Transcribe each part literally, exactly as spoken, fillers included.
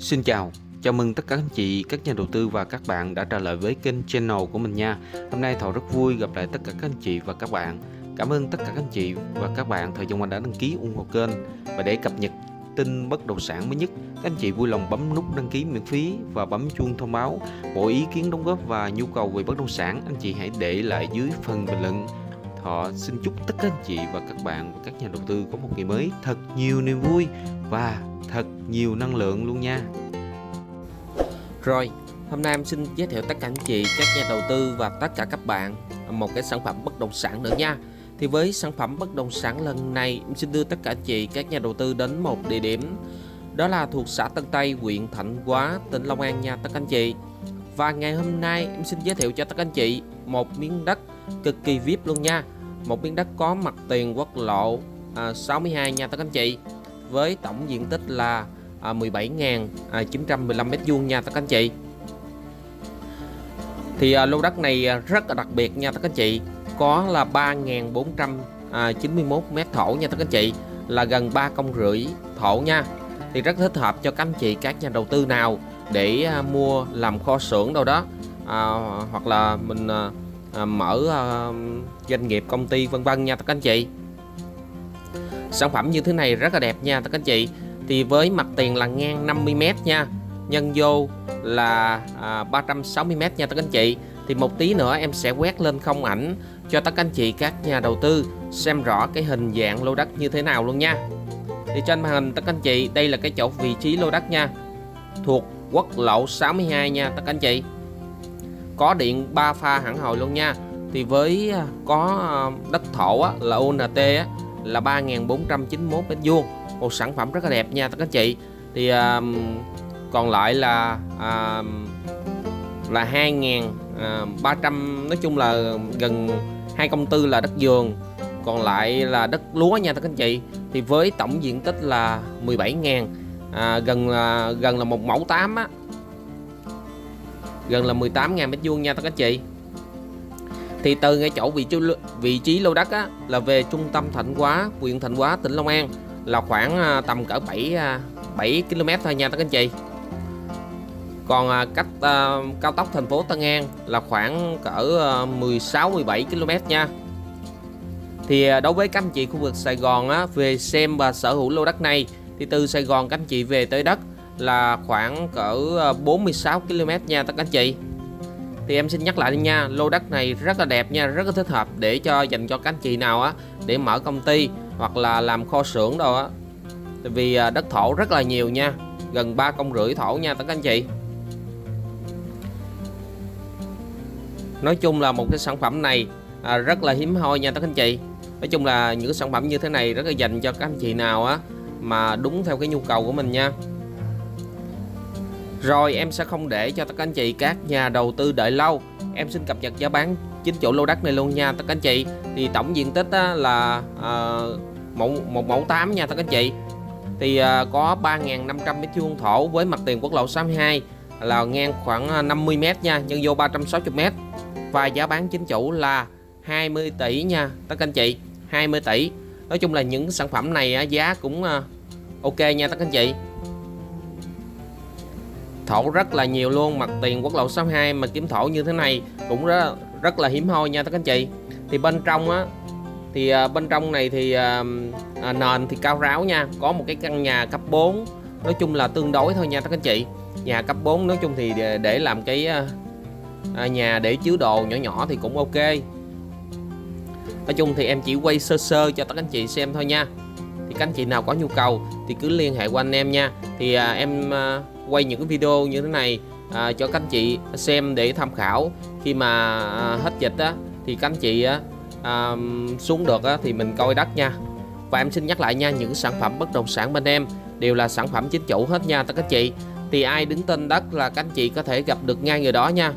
Xin chào, chào mừng tất cả anh chị, các nhà đầu tư và các bạn đã trở lại với kênh channel của mình nha. Hôm nay Thọ rất vui gặp lại tất cả các anh chị và các bạn. Cảm ơn tất cả các anh chị và các bạn thời gian qua đã đăng ký ủng hộ kênh. Và để cập nhật tin bất động sản mới nhất, các anh chị vui lòng bấm nút đăng ký miễn phí và bấm chuông thông báo. Mọi ý kiến đóng góp và nhu cầu về bất động sản, anh chị hãy để lại dưới phần bình luận. Thọ xin chúc tất cả anh chị và các bạn và các nhà đầu tư có một ngày mới thật nhiều niềm vui và thật nhiều năng lượng luôn nha. Rồi, hôm nay em xin giới thiệu tất cả anh chị, các nhà đầu tư và tất cả các bạn một cái sản phẩm bất động sản nữa nha. Thì với sản phẩm bất động sản lần này, em xin đưa tất cả anh chị, các nhà đầu tư đến một địa điểm, đó là thuộc xã Tân Tây, huyện Thạnh Hóa, tỉnh Long An nha tất cả anh chị. Và ngày hôm nay em xin giới thiệu cho tất cả anh chị một miếng đất cực kỳ vi ai pi luôn nha. Một miếng đất có mặt tiền quốc lộ à, sáu mươi hai nha tất cả anh chị, với tổng diện tích là à, mười bảy nghìn chín trăm mười lăm mét vuông nha tất cả anh chị. Thì à, lô đất này rất là đặc biệt nha tất cả anh chị, có là ba nghìn bốn trăm chín mươi mốt mét thổ nha tất cả anh chị, là gần ba công rưỡi thổ nha. Thì rất thích hợp cho các anh chị, các nhà đầu tư nào để à, mua làm kho xưởng đâu đó, à, hoặc là mình à, à, mở à, doanh nghiệp, công ty vân vân nha tất cả anh chị. Sản phẩm như thế này rất là đẹp nha tất cả anh chị. Thì với mặt tiền là ngang năm mươi mét nha, nhân vô là à, ba trăm sáu mươi mét nha tất cả anh chị. Thì một tí nữa em sẽ quét lên không ảnh cho tất cả anh chị, các nhà đầu tư xem rõ cái hình dạng lô đất như thế nào luôn nha. Thì trên màn hình tất cả anh chị, đây là cái chỗ vị trí lô đất nha, thuộc quốc lộ sáu mươi hai nha tất cả anh chị. Có điện ba pha hẳn hồi luôn nha. Thì với có đất thổ á, là o en tê á, là ba nghìn bốn trăm chín mươi mốt mét vuông, một sản phẩm rất là đẹp nha tất cả anh chị. Thì uh, còn lại là uh, là hai nghìn ba trăm, nói chung là gần hai công tư là đất vườn, còn lại là đất lúa nha tất cả anh chị. Thì với tổng diện tích là mười bảy nghìn, à, gần là gần là một mẫu tám á, gần là mười tám nghìn mét vuông nha tất cả anh chị. Thì từ ngay chỗ vị trí vị trí lô đất á, là về trung tâm Thạnh Hóa, huyện Thạnh Hóa, tỉnh Long An, là khoảng tầm cỡ bảy ki lô mét thôi nha tất cả anh chị. Còn cách uh, cao tốc thành phố Tân An là khoảng cỡ uh, mười sáu mười bảy ki lô mét nha. Thì uh, đối với các anh chị khu vực Sài Gòn á, về xem và sở hữu lô đất này, thì từ Sài Gòn các anh chị về tới đất là khoảng cỡ uh, bốn mươi sáu ki lô mét nha tất cả anh chị. Thì em xin nhắc lại đi nha, lô đất này rất là đẹp nha, rất là thích hợp để cho dành cho các anh chị nào á để mở công ty hoặc là làm kho xưởng đâu á. Tại vì uh, đất thổ rất là nhiều nha, gần ba công rưỡi thổ nha tất cả anh chị. Nói chung là một cái sản phẩm này à, rất là hiếm hoi nha tất cả anh chị. Nói chung là những cái sản phẩm như thế này rất là dành cho các anh chị nào á mà đúng theo cái nhu cầu của mình nha. Rồi em sẽ không để cho tất cả anh chị, các nhà đầu tư đợi lâu, em xin cập nhật giá bán chính chủ lô đất này luôn nha tất cả anh chị. Thì tổng diện tích á, là à, một, một mẫu tám nha tất cả anh chị. Thì à, có ba nghìn năm trăm mét vuông thổ, với mặt tiền quốc lộ sáu mươi hai là ngang khoảng năm mươi mét nha, nhân vô ba trăm sáu mươi mét. Và giá bán chính chủ là hai mươi tỷ nha tất cả anh chị, hai mươi tỷ. Nói chung là những sản phẩm này giá cũng ok nha tất cả anh chị. Thổ rất là nhiều luôn, mặt tiền quốc lộ sáu mươi hai mà kiếm thổ như thế này cũng rất, rất là hiếm hoi nha tất cả anh chị. Thì bên trong á, thì bên trong này thì à, nền thì cao ráo nha, có một cái căn nhà cấp bốn, nói chung là tương đối thôi nha tất cả anh chị. Nhà cấp bốn nói chung thì để, để làm cái à, nhà để chứa đồ nhỏ nhỏ thì cũng ok. Nói chung thì em chỉ quay sơ sơ cho tất cả anh chị xem thôi nha. Thì các anh chị nào có nhu cầu thì cứ liên hệ qua anh em nha. Thì à, em à, quay những cái video như thế này à, cho các anh chị xem để tham khảo. Khi mà à, hết dịch á, thì các anh chị á, à, xuống được á, thì mình coi đất nha. Và em xin nhắc lại nha, những sản phẩm bất động sản bên em đều là sản phẩm chính chủ hết nha tất cả anh chị. Thì ai đứng tên đất là các anh chị có thể gặp được ngay người đó nha.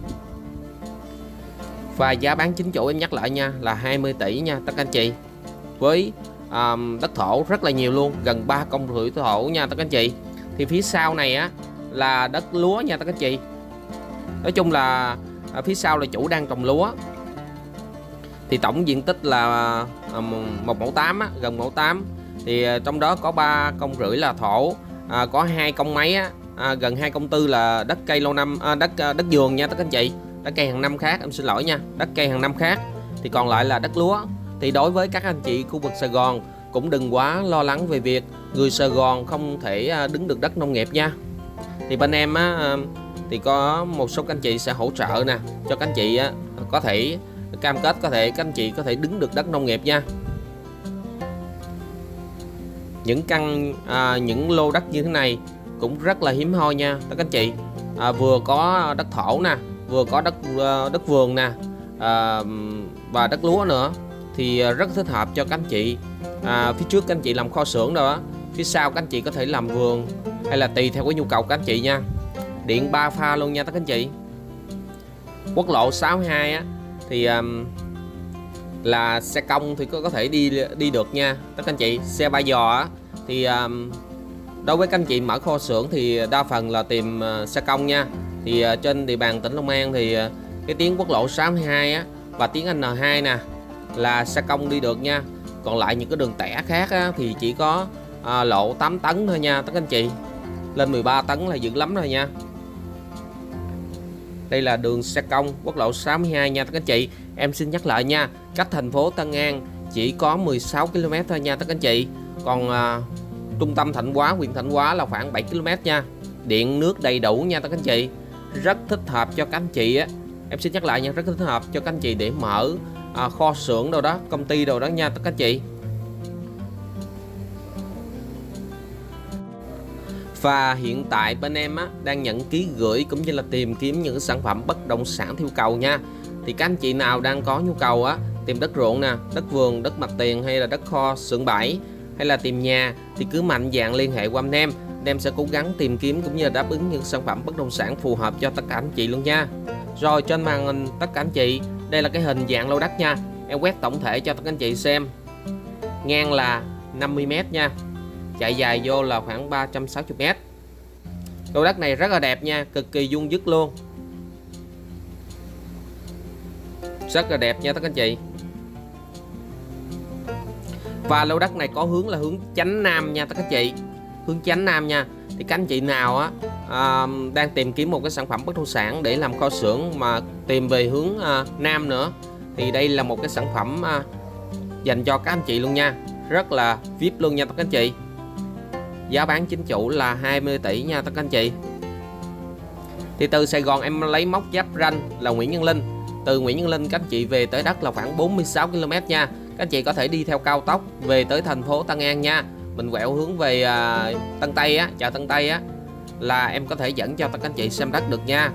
Và giá bán chính chủ em nhắc lại nha là hai mươi tỷ nha tất cả anh chị. Với um, đất thổ rất là nhiều luôn, gần ba công rưỡi thổ nha tất cả anh chị. Thì phía sau này á là đất lúa nha tất cả anh chị. Nói chung là ở phía sau là chủ đang trồng lúa. Thì tổng diện tích là một mẫu tám á, gần mẫu tám. Thì trong đó có ba công rưỡi là thổ, à, có hai công mấy á, à, gần hai công tư là đất cây lâu năm, à, đất à, đất vườn nha tất cả anh chị, đất cây hàng năm khác, em xin lỗi nha, đất cây hàng năm khác, thì còn lại là đất lúa. Thì đối với các anh chị khu vực Sài Gòn cũng đừng quá lo lắng về việc người Sài Gòn không thể đứng được đất nông nghiệp nha. Thì bên em á, thì có một số các anh chị sẽ hỗ trợ nè cho các anh chị á, có thể cam kết có thể các anh chị có thể đứng được đất nông nghiệp nha. Những căn à, những lô đất như thế này cũng rất là hiếm hoi nha các anh chị, à, vừa có đất thổ nè, vừa có đất đất vườn nè, à, và đất lúa nữa, thì rất thích hợp cho các anh chị. À, phía trước các anh chị làm kho xưởng đó, phía sau các anh chị có thể làm vườn, hay là tùy theo cái nhu cầu các anh chị nha. Điện ba pha luôn nha các anh chị. Quốc lộ sáu mươi hai á thì um, là xe công thì có có thể đi đi được nha các anh chị. Xe ba giò á thì um, đối với các anh chị mở kho xưởng thì đa phần là tìm uh, xe công nha. Thì uh, trên địa bàn tỉnh Long An thì uh, cái tuyến quốc lộ sáu mươi hai á và tuyến N hai nè là xe công đi được nha. Còn lại những cái đường tẻ khác á, thì chỉ có à, lộ tám tấn thôi nha các anh chị. Lên mười ba tấn là dữ lắm rồi nha. Đây là đường xe công quốc lộ sáu mươi hai nha các anh chị. Em xin nhắc lại nha, cách thành phố Tân An chỉ có mười sáu ki lô mét thôi nha các anh chị. Còn à, trung tâm Thạnh Hóa, huyện Thạnh Hóa là khoảng bảy ki lô mét nha. Điện nước đầy đủ nha các anh chị. Rất thích hợp cho các anh chị á. Em xin nhắc lại nha, rất thích hợp cho các anh chị để mở à, kho xưởng đâu đó, công ty đâu đó nha các anh chị. Và hiện tại bên em á, đang nhận ký gửi cũng như là tìm kiếm những sản phẩm bất động sản theo cầu nha. Thì các anh chị nào đang có nhu cầu á, tìm đất ruộng nè, đất vườn, đất mặt tiền hay là đất kho xưởng bãi, hay là tìm nhà, thì cứ mạnh dạn liên hệ qua anh em. Em sẽ cố gắng tìm kiếm cũng như là đáp ứng những sản phẩm bất động sản phù hợp cho tất cả anh chị luôn nha. Rồi trên màn hình tất cả anh chị, đây là cái hình dạng lô đất nha. Em quét tổng thể cho tất cả anh chị xem. Ngang là năm mươi mét nha, chạy dài vô là khoảng ba trăm sáu mươi mét. Lô đất này rất là đẹp nha, cực kỳ vuông vức luôn, rất là đẹp nha tất cả anh chị. Và lô đất này có hướng là hướng chánh nam nha tất cả anh chị, hướng chánh nam nha. Thì các anh chị nào á à, đang tìm kiếm một cái sản phẩm bất động sản để làm kho xưởng mà tìm về hướng à, nam nữa, thì đây là một cái sản phẩm à, dành cho các anh chị luôn nha, rất là vi ai pi luôn nha tất cả anh chị. Giá bán chính chủ là hai mươi tỷ nha tất cả anh chị. Thì từ Sài Gòn em lấy mốc giáp ranh là Nguyễn Văn Linh. Từ Nguyễn Văn Linh các anh chị về tới đất là khoảng bốn mươi sáu ki lô mét nha. Các anh chị có thể đi theo cao tốc về tới thành phố Tân An nha. Mình quẹo hướng về à, Tân Tây á, chợ Tân Tây á, là em có thể dẫn cho tất cả anh chị xem đất được nha.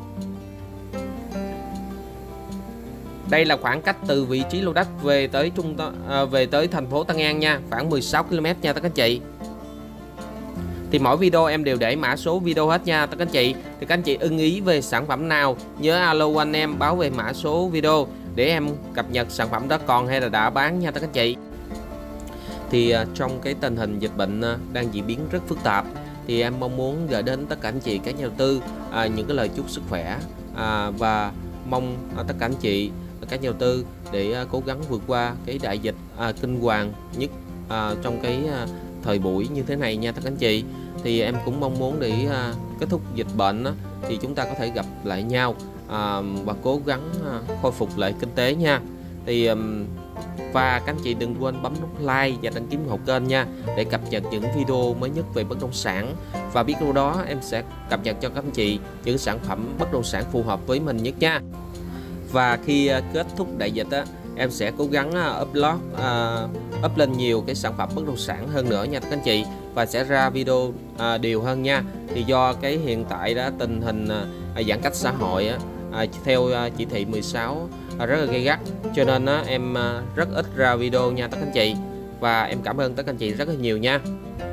Đây là khoảng cách từ vị trí lô đất về tới trung tâm à, về tới thành phố Tân An nha, khoảng mười sáu ki lô mét nha tất cả anh chị. Thì mỗi video em đều để mã số video hết nha tất cả anh chị. Thì các anh chị ưng ý về sản phẩm nào nhớ alo anh em báo về mã số video để em cập nhật sản phẩm đó còn hay là đã bán nha tất cả anh chị. Thì uh, trong cái tình hình dịch bệnh uh, đang diễn biến rất phức tạp, thì em mong muốn gửi đến tất cả anh chị các nhà đầu tư uh, những cái lời chúc sức khỏe, uh, và mong uh, tất cả anh chị các nhà đầu tư để uh, cố gắng vượt qua cái đại dịch uh, kinh hoàng nhất uh, trong cái uh, thời buổi như thế này nha tất cả anh chị. Thì em cũng mong muốn để uh, kết thúc dịch bệnh uh, thì chúng ta có thể gặp lại nhau uh, và cố gắng uh, khôi phục lại kinh tế nha. Thì um, và các anh chị đừng quên bấm nút like và đăng ký ủng hộ kênh nha, để cập nhật những video mới nhất về bất động sản. Và biết đâu đó em sẽ cập nhật cho các anh chị những sản phẩm bất động sản phù hợp với mình nhất nha. Và khi uh, kết thúc đại dịch á, em sẽ cố gắng uh, upload uh, up lên nhiều cái sản phẩm bất động sản hơn nữa nha các anh chị, và sẽ ra video uh, đều hơn nha. Thì do cái hiện tại đó tình hình uh, giãn cách xã hội á, uh, theo uh, chỉ thị mười sáu uh, rất là gay gắt, cho nên uh, em uh, rất ít ra video nha tất cả anh chị. Và em cảm ơn tất cả anh chị rất là nhiều nha.